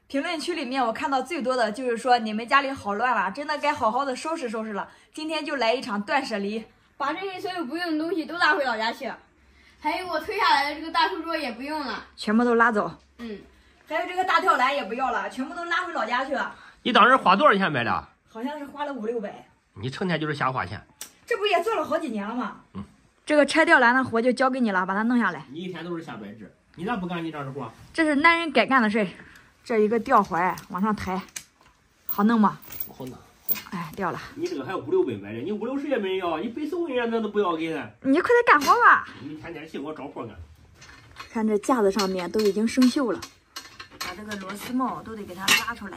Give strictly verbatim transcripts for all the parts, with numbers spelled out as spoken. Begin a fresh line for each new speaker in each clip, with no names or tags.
评论区里面我看到最多的就是说你们家里好乱了，真的该好好的收拾收拾了。今天就来一场断舍离，
把这些所有不用的东西都拉回老家去。还有我推下来的这个大书桌也不用了，
全部都拉走。
嗯，
还有这个大吊篮也不要了，全部都拉回老家去了。
你当时花多少钱买的？
好像是花了五六百。
你成天就是瞎花钱。
这不也做了好几年了吗？
嗯，
这个拆吊篮的活就交给你了，把它弄下来。
你一天都是瞎摆置，你咋不干你这样的活？
这是男人该干的事。这一个吊环往上抬，好弄吗？
不好弄。
哎，掉了。
你这个还有五六百买的，你五六十也没人要，你非送人家那都不要给他。
你快点干活吧。
你天天去给我找活干。
看这架子上面都已经生锈了，把这个螺丝帽都得给它拉出来，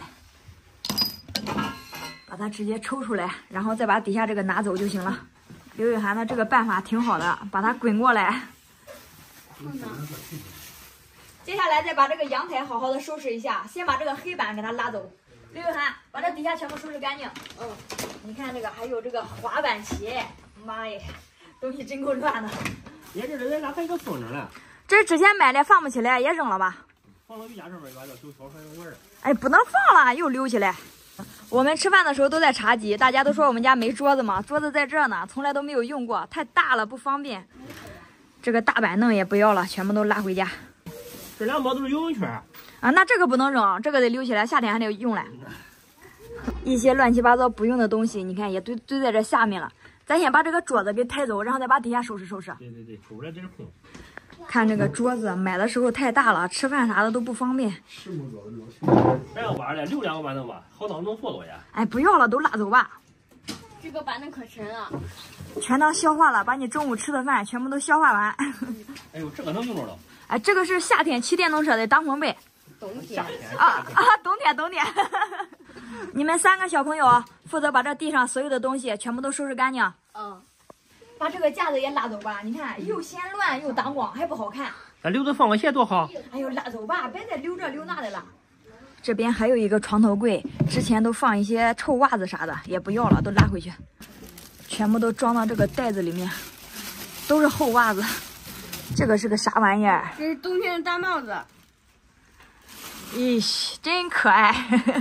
把它直接抽出来，然后再把底下这个拿走就行了。刘雨涵的这个办法挺好的，把它滚过来。接下来再把这个阳台好好的收拾一下，先把这个黑板给它拉走。刘雨涵，把这底下全部收拾干净。嗯，你看这个还有这个滑板鞋，妈耶，东西真够乱的。
你这这咋还一个风筝了？
这是之前买的，放不起来，也扔了吧？
放到瑜伽上面吧，叫就小船玩儿。
哎，不能放了，又溜起来。我们吃饭的时候都在茶几，大家都说我们家没桌子嘛，桌子在这儿呢，从来都没有用过，太大了不方便。这个大板凳也不要了，全部都拉回家。
这两包都是游泳圈
啊，那这个不能扔，这个得留起来，夏天还得用嘞。一些乱七八糟不用的东西，你看也堆堆在这下面了。咱先把这个桌子给抬走，然后再把底下收拾收拾。
对对对，出不来这是空。
看这个桌子，买的时候太大了，吃饭啥的都不方便。
两个板嘞，留两个板凳吧，好当能坐着呀。
哎，不要了，都拉走吧。
这个板凳可沉了，
全当消化了，把你中午吃的饭全部都消化完。
哎呦，这个能用着了。
哎，这个是夏天骑电动车的挡风被。
冬天
啊啊，冬天冬天。你们三个小朋友负责把这地上所有的东西全部都收拾干净。
嗯。
把这个架子也拉走吧，你看又嫌乱又挡光，还不好看。
咱留着放个鞋多好。
哎呦，拉走吧，别再留这留那的了。这边还有一个床头柜，之前都放一些臭袜子啥的，也不要了，都拉回去。全部都装到这个袋子里面，都是厚袜子。这个是个啥玩意儿？
这是冬天的大帽子。
咦，真可爱。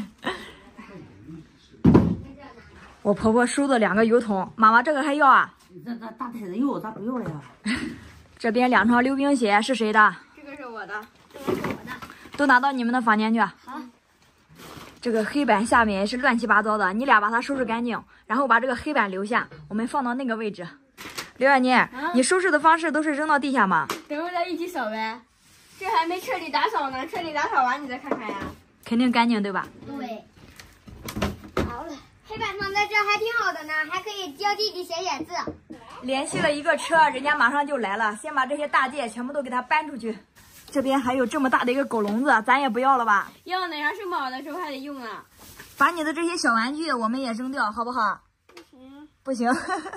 我婆婆收的两个油桶，妈妈这个还要啊？
这这大袋子油咋不要了呀？
这边两双溜冰鞋是谁的？
这个是我的，这个是我的。
都拿到你们的房间去。
好。
这个黑板下面是乱七八糟的，你俩把它收拾干净，然后把这个黑板留下，我们放到那个位置。刘小妮，啊、你收拾的方式都是扔到地下吗？
等会儿再一起扫呗。这还没彻底打扫呢，彻底打扫完你再看看呀。
肯定干净对吧？
对。好了，黑板放在这还挺好的呢，还可以教弟弟写写字。
联系了一个车，人家马上就来了，先把这些大件全部都给他搬出去。这边还有这么大的一个狗笼子，咱也不要了吧？
要哪样生宝的时候还得用啊。
把你的这些小玩具我们也扔掉，好不好？
不行。
不行。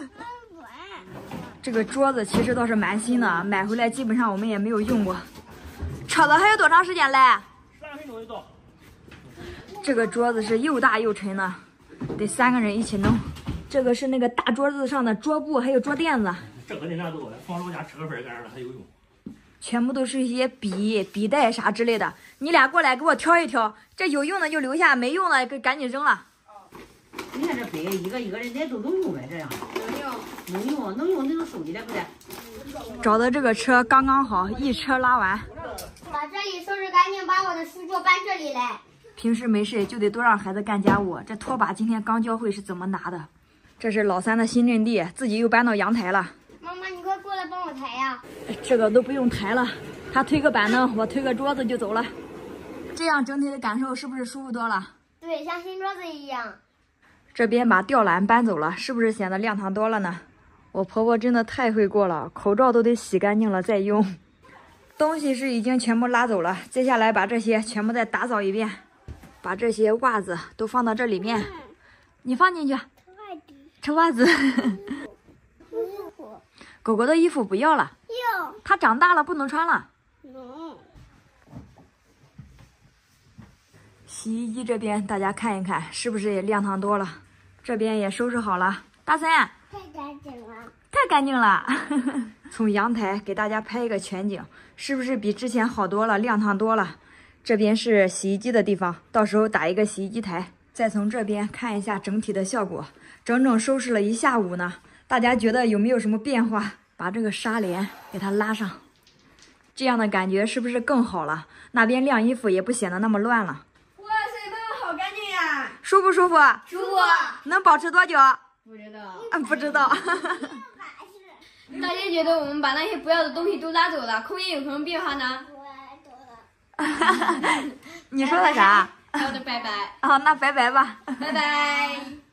这个桌子其实倒是蛮新的，买回来基本上我们也没有用过。车子还有多长时间来？
十来分钟就到。
这个桌子是又大又沉的，得三个人一起弄。这个是那个大桌子上的桌布，还有桌垫子。
这个得拿走了，放老家吃个饭干啥的还有用。
全部都是一些笔、笔袋啥之类的。你俩过来给我挑一挑，这有用的就留下，没用的给赶紧扔了。
你看这杯一个一个的，人都能用呗，这样。
能用。
能用，能用，那就收起来不得？
找的这个车刚刚好，一车拉完。
把这里收拾干净，把我的书桌搬这里来。
平时没事就得多让孩子干家务。这拖把今天刚教会是怎么拿的。这是老三的新阵地，自己又搬到阳台了。
妈妈，你快过来帮我抬呀！
这个都不用抬了，他推个板凳，我推个桌子就走了。这样整体的感受是不是舒服多了？
对，像新桌子一样。
这边把吊篮搬走了，是不是显得亮堂多了呢？我婆婆真的太会过了，口罩都得洗干净了再用。东西是已经全部拉走了，接下来把这些全部再打扫一遍，把这些袜子都放到这里面，你放进去。扯袜子。狗狗的衣服不要了，
要。
它长大了不能穿了。
能。
洗衣机这边大家看一看，是不是也亮堂多了？这边也收拾好了。大三，
太干净了，
太干净了。从阳台给大家拍一个全景，是不是比之前好多了，亮堂多了？ 这边是洗衣机的地方，到时候打一个洗衣机台。再从这边看一下整体的效果，整整收拾了一下午呢。大家觉得有没有什么变化？把这个纱帘给它拉上，这样的感觉是不是更好了？那边晾衣服也不显得那么乱了。
哇塞，妈妈好干净呀！
舒不舒服？
舒服。
能保持多久？
不知道。
嗯，不知道。
大家觉得我们把那些不要的东西都拉走了，空间有什么变化呢？
你说的啥？
说的拜拜。
啊，那拜拜吧。
拜拜。